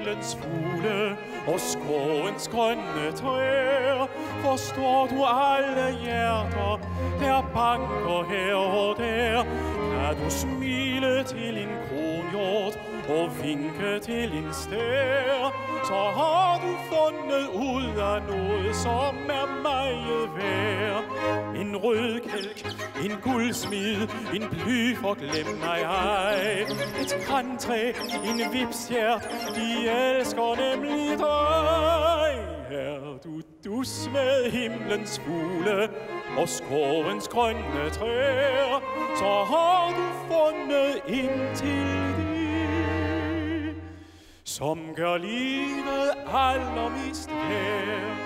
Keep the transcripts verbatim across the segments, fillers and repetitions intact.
himlens fugle og skovens grønne træer. Forstår du alle hjerter, der banker her og der? Kan du smile til en kronhjort og vinke til en stær, så har du fundet ud af noget, som er meget værd. En rød kælk, en guldsmid, en bly for Glemmer ej. Et grantræ, en vipstjert, de elsker nemlig dig. Er du dus med himlens fugle og skovens grønne træer, så har du fundet ind til det, som gør livet allermest værd.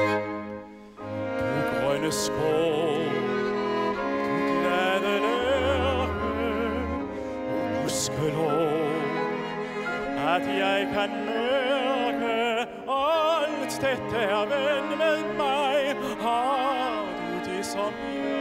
Du grønne skov, du glade lærke, og gudskelov, at jeg kan mærke alt dette er ven med mig. Har du det som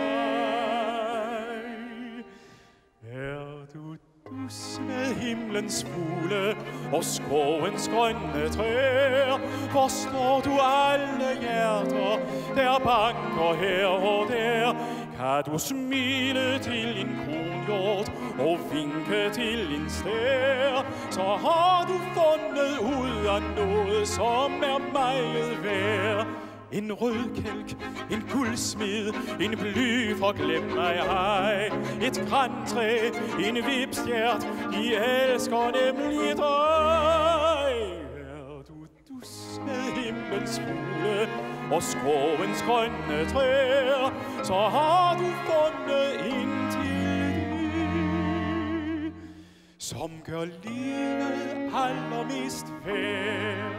jeg? Er du dus med himlens fugle og skovens grønne træer? Forstår du alle hjerter, der banker her og der? Kan du smile til en kronhjort og vinke til en stær, så har du fundet ud af noget, som er meget værd. En rød kælk, en guldsmed, en bly for Glemmer ej. Et grantræ, en vipstjert, de elsker nemlig dig. Er du dus med himlens fugle og skovens grønne træer, så har du fundet ind til det, som gør livet allermest værd.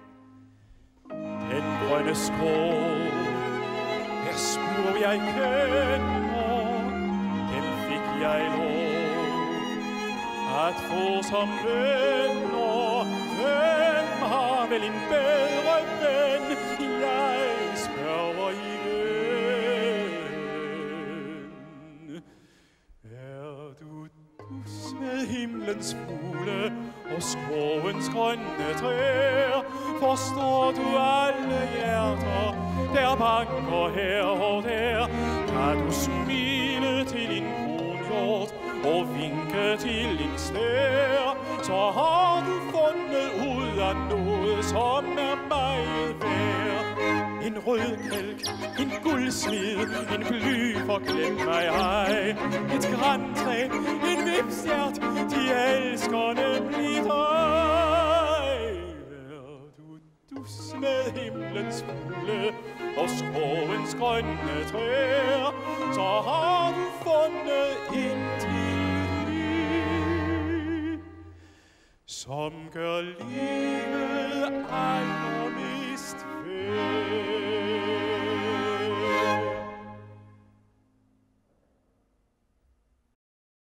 Den grønne skov, der spur jeg kender, den fik jeg lov at få som venner. Hvem har vel en bedre ven? Jeg spørger igen. Er du dus med himlens fugle og skovens grønne træer? Forstår du alle hjerter, der banker her og der? Kan du smile til en kronhjort og vinke til en stær, så har du fundet ud af noget, som er meget værd. En rød kælk, en guldsmid, en bly for Glemmer ej. Et grantræ, en vipstjert, de elsker nemlig dig. Er du dus med himlens fugle og skovens grønne træer, så har du fundet ind